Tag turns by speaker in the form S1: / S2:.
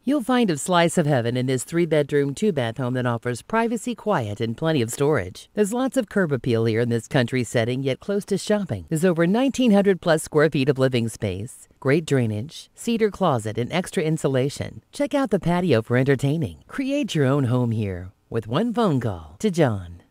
S1: You'll find a slice of heaven in this 3-bedroom, 2-bath home that offers privacy, quiet, and plenty of storage. There's lots of curb appeal here in this country setting, yet close to shopping. There's over 1,900 plus square feet of living space, great drainage, cedar closet, and extra insulation. Check out the patio for entertaining. Create your own home here with one phone call to John.